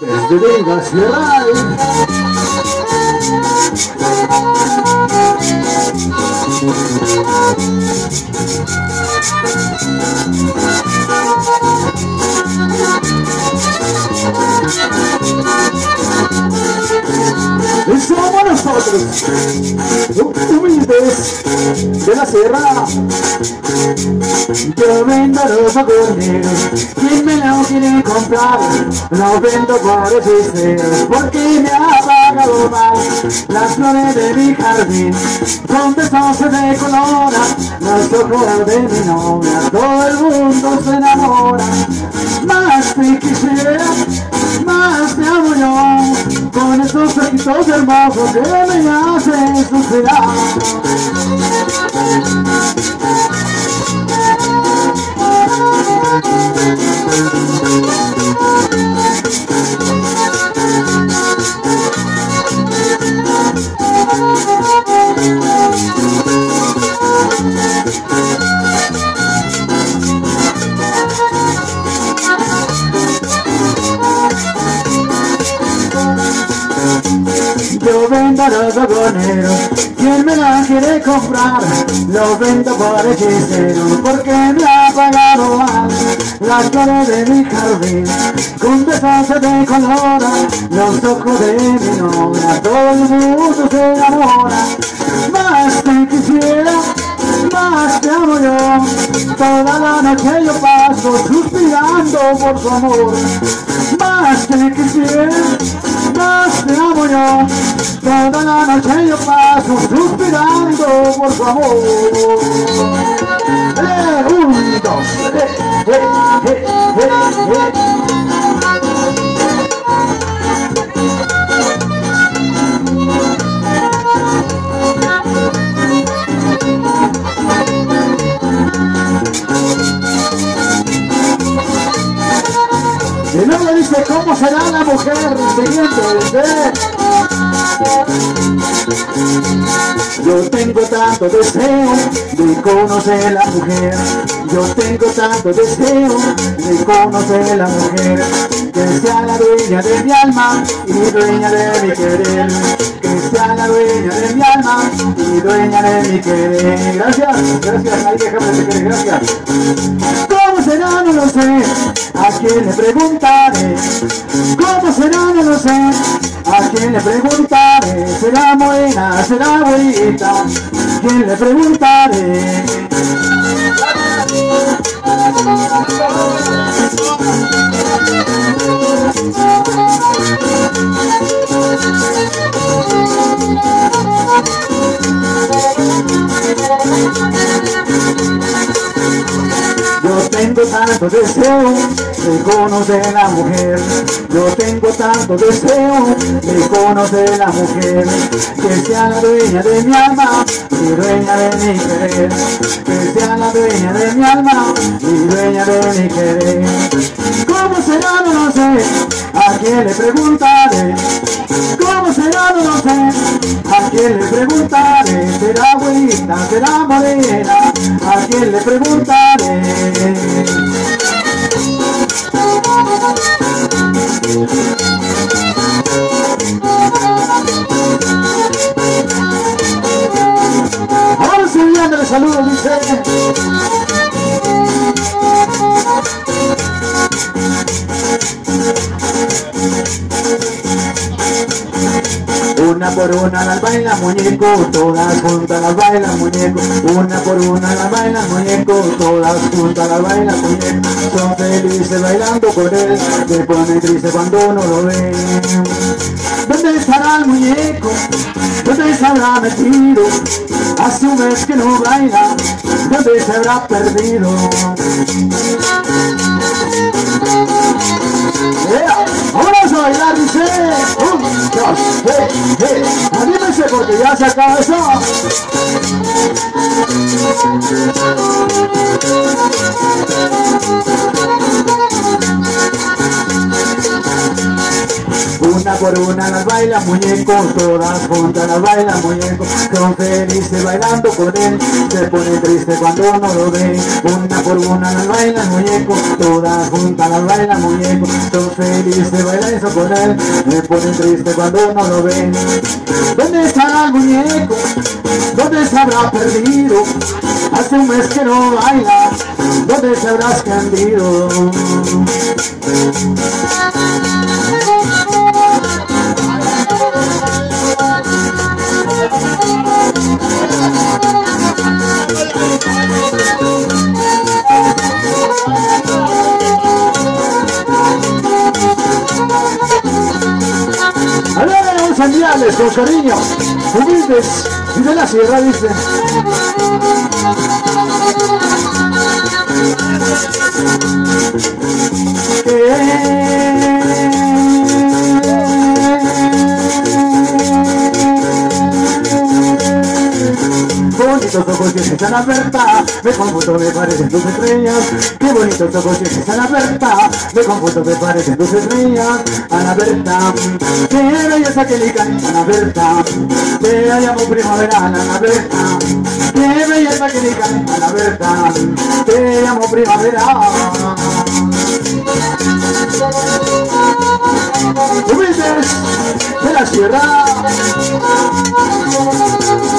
desde Vega Sierra. Somos nosotros, humildes de la sierra. Yo vendo los corneros, quien me lo quiere comprar, lo vendo por hechiceros, porque me ha pagado mal. Las flores de mi jardín, con besos se decoloran, los ojos de mi novia, todo el mundo se enamora. Más te quisiera, más te amo yo, con esos ojitos hermosos que me hacen suspirar. Yo vendo los agoneros, quien me la quiere comprar, lo vendo por hechicero, porque me ha pagado mal. Las flores de mi jardín, con besos se decoloran, los ojos de mi novia, todo el mundo se enamora. Más te quisiera, más te amo yo, toda la noche yo paso suspirando por su amor. Más te quisiera, más te amo yo, toda la noche yo paso suspirando por su amor. 1, 2, y luego dice, ¿cómo será la mujer? Siguiente, yo tengo tanto deseo de conocer la mujer. Yo tengo tanto deseo de conocer la mujer. Que sea la dueña de mi alma y dueña de mi querer. Que sea la dueña de mi alma y dueña de mi querer. Gracias, gracias, ahí déjame de querer, gracias. ¿Cómo será? No lo sé, ¿a quién le preguntaré? ¿Cómo será? No lo sé, ¿a quién le preguntaré? ¿Será morena? ¿Será bonita? ¿Quién le preguntaré? Yo tengo tanto deseo de conocer la mujer. Yo tengo tanto deseo de conocer la mujer. Que sea la dueña de mi alma y dueña de mi querer. Que sea la dueña de mi alma y dueña de mi querer. ¿Cómo será? No lo sé, ¿a quién le preguntaré? ¿Cómo será? No lo sé, ¿a quién le preguntaré? ¿Será bonita? ¿Será morena? ¿A quién le preguntaré? Ahora sí, dándole saludos, dice. Una por una las baila muñeco, todas juntas las baila muñeco. Una por una las baila muñeco, todas juntas las baila muñeco. Son felices bailando con él, se pone triste cuando uno lo ve. ¿Dónde estará el muñeco? ¿Dónde se habrá metido? Hace un mes que no baila, ¿dónde se habrá perdido? Vamos a bailar, dice. 1, 2, anímense porque ya se acaba eso. Una por una las bailan muñecos, todas juntas las bailan muñecos. Son felices bailando con él, se pone triste cuando no lo ve. Una por una las bailan muñecos, todas juntas las bailan muñecos. Son felices bailando con él, se pone triste cuando no lo ve. ¿Dónde estará el muñeco? ¿Dónde se habrá perdido? Hace un mes que no baila, ¿dónde se habrá escondido? Vamos a enviarles con cariño, humildes y de la sierra, dice. Bonitos ojos tienes, Ana Berta, me confundo, me parecen tus estrellas. Qué bonitos ojos tienes, Ana Berta, me confundo, me parecen tus estrellas. Ana Berta, qué belleza que le cae, Ana Berta, te llamo primaveral, Ana Berta, qué belleza que le cae, Ana Berta, te llamo primaveral. Humildes de la sierra.